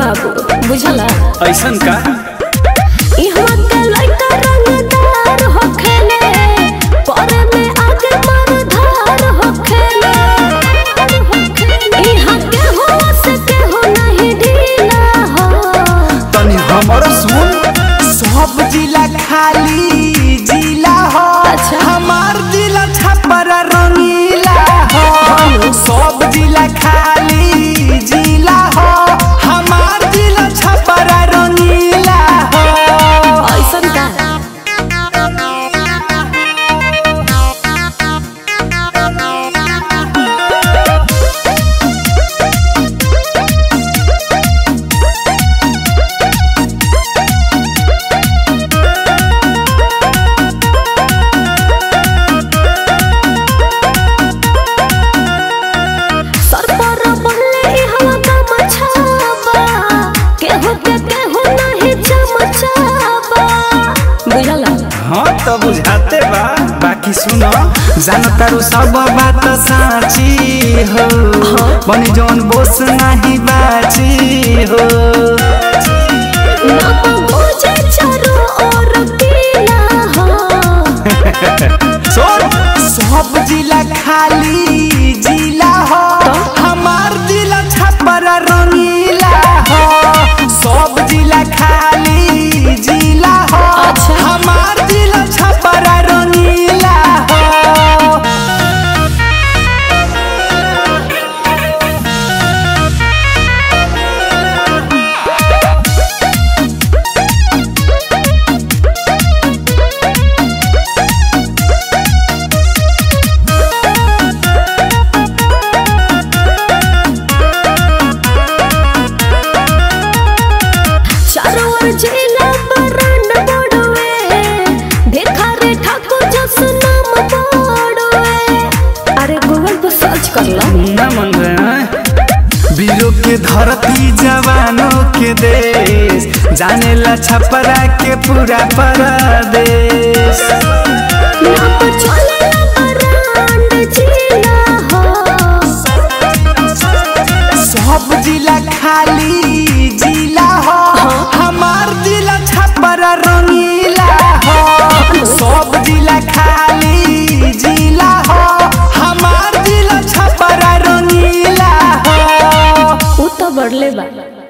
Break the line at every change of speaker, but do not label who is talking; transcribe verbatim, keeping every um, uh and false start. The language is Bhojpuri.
बाबू बुझला
ऐसन का
इहवा के लइका रंगदार होखेले परे में आगे मरधार होखेले इहा के हो से के हो नहीं ढीला हो
तनी हमर सुन
सब जिला खाली जिला हो
अच्छा।
हमार जिला छपर रंगीला हो सब जिला खाली जिला हो हमार जिला छपर रंगीला हो
ऐसन का सर पर बनले इहवा का मछाबा केहू के केहू नहीं चमचाबा बुझला
हाँ तो बुझाते बा
बाकी सुनो जानतारू सब बात साची हो बनी जौन बोस नहीं बाची हो
ना तो मुझे चारों ओर पीला हो
सुन सब जिला खाली जिला हो हमार जिला छपर रंगीला हो सब जिला खाली जिला हो
अच्छा।
हमार जिला छपर रंगीला हो
चारों ओर जिला बरन बड़वे देखा रे ठाकुर जस नाम बड़वे अरे गूगल पर सर्च कर लो
ना मन रहे हैं
वीरों के धरती जवानों के देश जाने ला छपरा के पूरा परदेश
ना तो चले बरन जिला हो
सब जिला खाली जिला हो हमार जिला छपर रंगीला हो सब जिला खाली